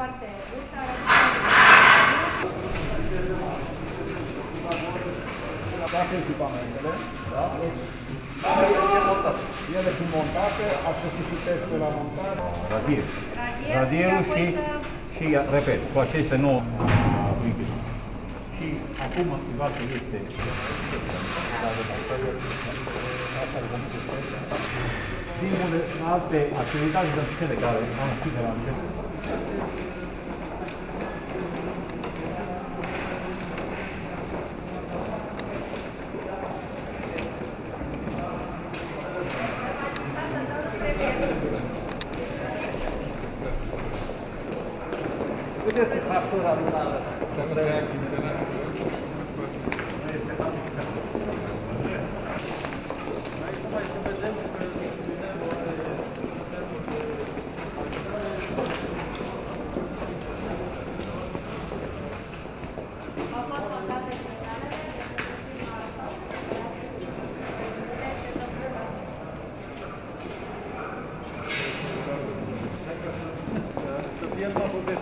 foarte multă. Toate echipamentele, da? Ele sunt montate, a fost și testul la montare. Radierul și, repet, cu aceste 9 implicați. Și acum situația este timpul de alte activități de cele care am spus de la început. Cât este factura lunară? Să fie în facultate.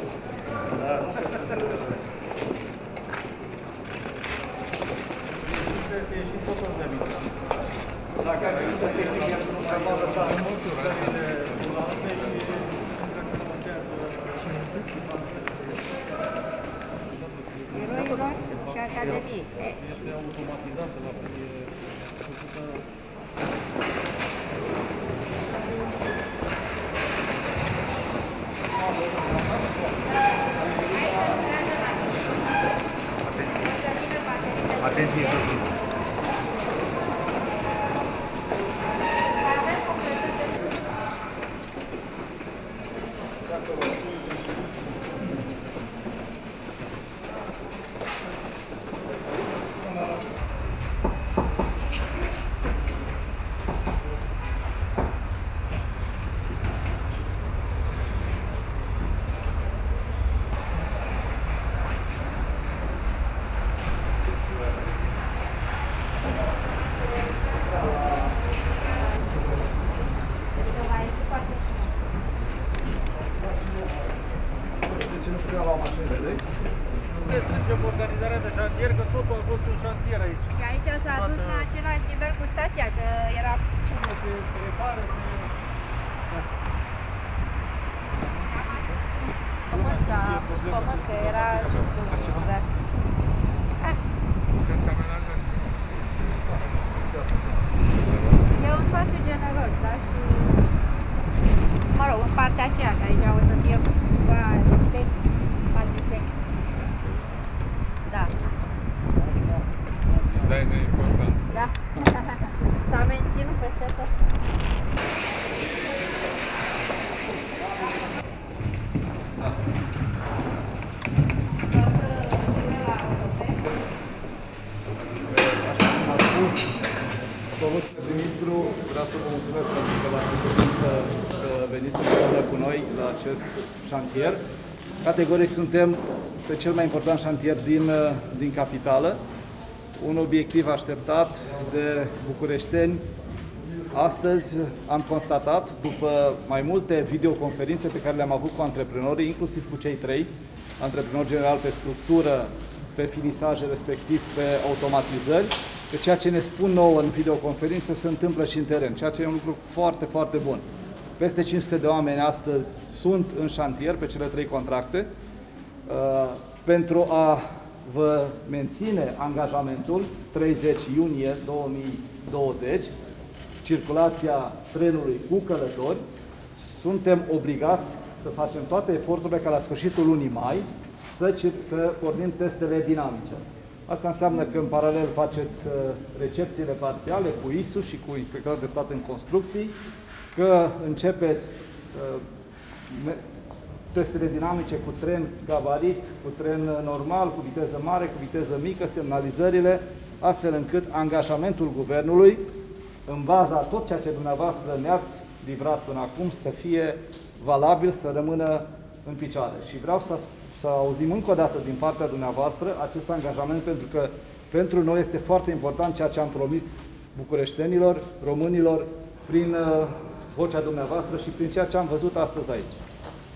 Dacă aș fi tehnic, iar nu mai poate sta în măsură. Eroilor și Academiei. Este automatizată la fel, e făcută. Atenție! Restrângem organizarea de șantier, că totul a fost un șantier aici. Și aici s-a adus la același nivel cu stația, că era... Se repară, Pământ, că era subluat. E un spațiu generos, da? Și... Mă rog, în partea aceea, că aici o să fie da. Designul e important. Da. S-a menținut peste tot. Așa cum a spus domnul ministru, vreau să vă mulțumesc pentru că v-ați făcut să veniți împreună cu noi la acest șantier. Categoric suntem pe cel mai important șantier din capitală, un obiectiv așteptat de bucureșteni. Astăzi am constatat, după mai multe videoconferințe pe care le-am avut cu antreprenorii, inclusiv cu cei 3, antreprenori general pe structură, pe finisaje, respectiv pe automatizări, că ceea ce ne spun nouă în videoconferințe se întâmplă și în teren, ceea ce e un lucru foarte, foarte bun. Peste 500 de oameni astăzi sunt în șantier pe cele 3 contracte. Pentru a vă menține angajamentul, 30 iunie 2020, circulația trenului cu călători, suntem obligați să facem toate eforturile ca la sfârșitul lunii mai să pornim testele dinamice. Asta înseamnă că în paralel faceți recepțiile parțiale cu ISU și cu Inspectoratul de Stat în Construcții, că începeți testele dinamice cu tren gabarit, cu tren normal, cu viteză mare, cu viteză mică, semnalizările, astfel încât angajamentul Guvernului, în baza a tot ceea ce dumneavoastră ne-ați livrat până acum, să fie valabil, să rămână în picioare. Și vreau să auzim încă o dată din partea dumneavoastră acest angajament, pentru că pentru noi este foarte important ceea ce am promis bucureștenilor, românilor, prin vocea dumneavoastră și prin ceea ce am văzut astăzi aici.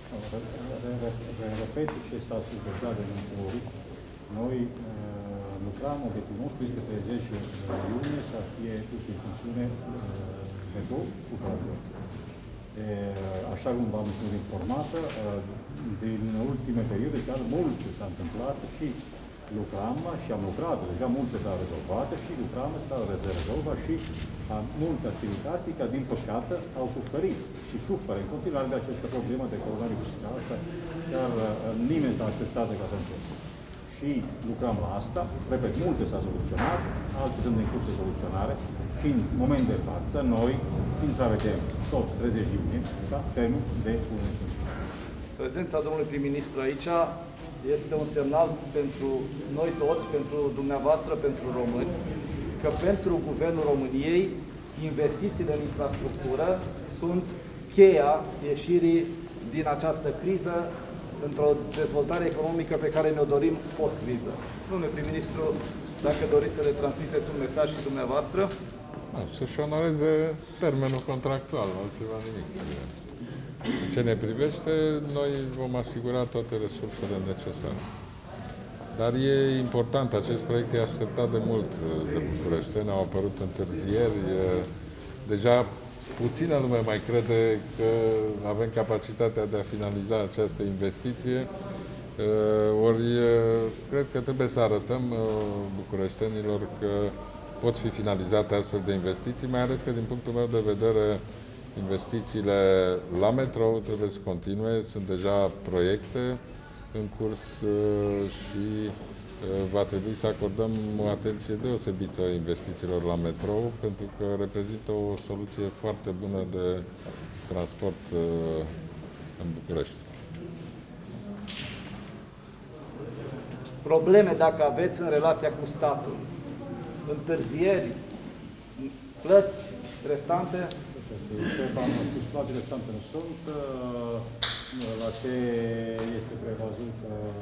Repet ce s-a spus deja de multe ori. Noi lucrăm, obiectivul nostru este 30 iunie să fie pus în funcțiune metrou cu călători. Așa cum v-am spus informată, din ultime perioade chiar multe s-a întâmplat și lucram și am lucrat, deja multe s-au rezolvat și lucram să se rezolvă și multe activități care, din păcate, au suferit și suferă în continuare de această problemă de coronavirus. Asta chiar nimeni s-a acceptat de ca să întâmple. Și lucrăm la asta, repet, multe s-au soluționat, alte sunt în curs de soluționare și în moment de față noi intravedem tot 30 iunie, da, termenul de punere în funcțiune. Prezența domnului prim-ministru aici este un semnal pentru noi toți, pentru dumneavoastră, pentru români, că pentru Guvernul României investițiile în infrastructură sunt cheia ieșirii din această criză într-o dezvoltare economică pe care ne-o dorim post-criză. Domnule prim-ministru, dacă doriți să le transmiteți un mesaj și dumneavoastră. Să-și onoreze termenul contractual, altceva nimic. În ce ne privește, noi vom asigura toate resursele necesare. Dar e important, acest proiect e așteptat de mult de bucureșteni, au apărut întârzieri, deja puțină lume mai crede că avem capacitatea de a finaliza această investiție, ori cred că trebuie să arătăm bucureștenilor că pot fi finalizate astfel de investiții, mai ales că din punctul meu de vedere investițiile la metrou trebuie să continue, sunt deja proiecte în curs și va trebui să acordăm o atenție deosebită investițiilor la metrou, pentru că reprezintă o soluție foarte bună de transport în București. Probleme, dacă aveți, în relația cu statul, întârzieri, plăți restante? Ce v-am spus, plățile restante nu sunt. La ce este prevăzut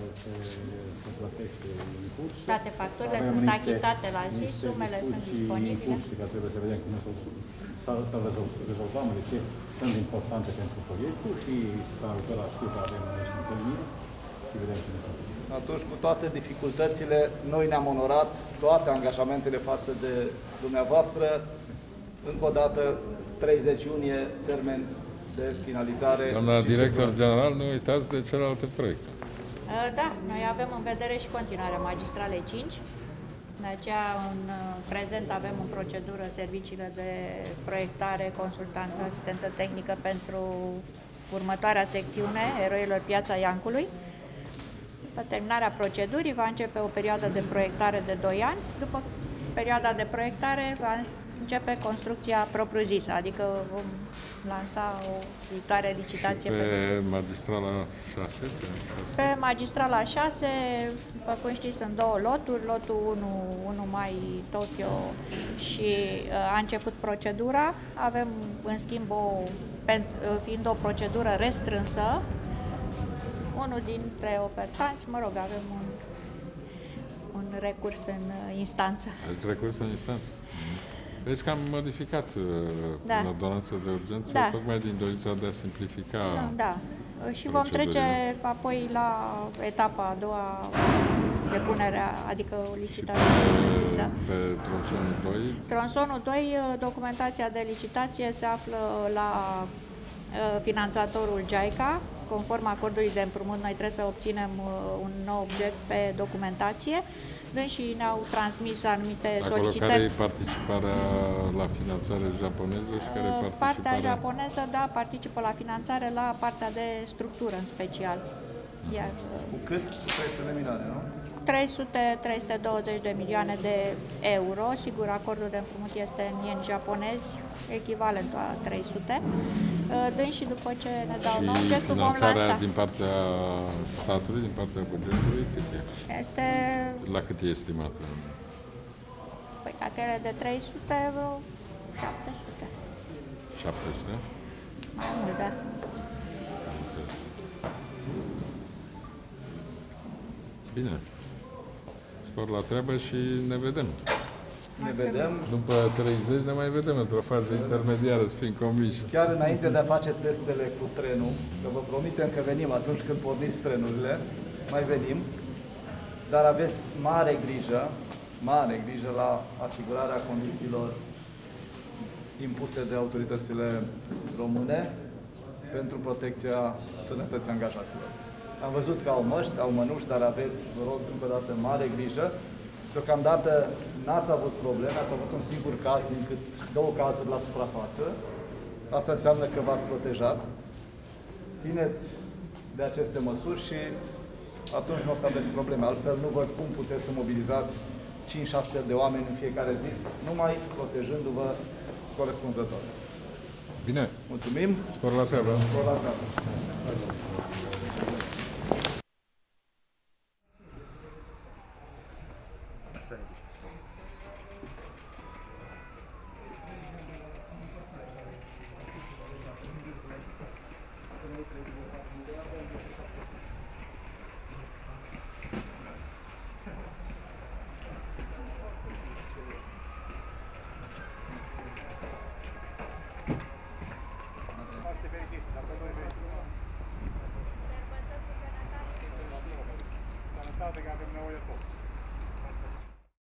se plătește în curs. Toate facturile sunt achitate la zi, sumele sunt disponibile. Și că trebuie să vedem cum să rezolvăm, deci sunt importante pentru proiectul și la știu că avem niște întâlniri și vedem cum se întâmplă. Atunci, cu toate dificultățile, noi ne-am onorat toate angajamentele față de dumneavoastră. Încă o dată, 30 iunie, termen de finalizare. Doamna director general, nu uitați de celelalte proiecte. Da, noi avem în vedere și continuarea magistralei 5. De aceea, în prezent, avem în procedură serviciile de proiectare, consultanță, asistență tehnică pentru următoarea secțiune, Eroilor Piața Iancului. După terminarea procedurii, va începe o perioadă de proiectare de 2 ani. După perioada de proiectare, va începe construcția propriu-zisă, adică vom lansa o viitoare licitație. Pe magistrala 6? Pe magistrala 6, după cum știți, sunt 2 loturi, lotul 1 mai Tokyo și a început procedura. Avem, în schimb, fiind o procedură restrânsă, unul dintre ofertanți, mă rog, avem un recurs în instanță. Ați recurs în instanță? Vezi că am modificat ordonanța de urgență, tocmai din dorința de a simplifica. Da. Și vom trece apoi la etapa a doua, depunerea, adică licitarea. Pe tronsonul 2? Tronsonul 2, documentația de licitație se află la finanțatorul JICA. Conform acordului de împrumut, noi trebuie să obținem un nou obiect pe documentație. Dânsii ne-au transmis anumite solicitări. Care e participarea la finanțare japoneză și care e participarea? Partea japoneză, da, participă la finanțare la partea de structură în special. Iar, cu cât? 300 de milioane, nu? 320 de milioane de euro. Sigur, acordul de împrumut este în ieni japonezi, echivalentul a 300. Dânsii, după ce ne dau nou obiectul, vom lansa. Finanțarea din partea statului, din partea bugetului, cât e? Este... La cât e estimată? Păi, dacă e de 300, vreo 700. 700? Mai mult, da. Bine. Spor la treabă și ne vedem. ne vedem. După 30 ne mai vedem într-o fază intermediară, să fim convinși. Chiar înainte de a face testele cu trenul, că vă promitem că venim atunci când porniți trenurile, mai venim, dar aveți mare grijă la asigurarea condițiilor impuse de autoritățile române pentru protecția sănătății angajaților. Am văzut că au măști, au mănuși, dar aveți, vă rog, încă o dată, mare grijă. Deocamdată n-ați avut probleme, ați avut un singur caz din cât 2 cazuri la suprafață. Asta înseamnă că v-ați protejat. Țineți de aceste măsuri și atunci nu o să aveți probleme. Altfel nu văd cum puteți să mobilizați 5-6 de oameni în fiecare zi, numai protejându-vă corespunzător. Bine. Mulțumim. Spor la treabă. Spor la treabă.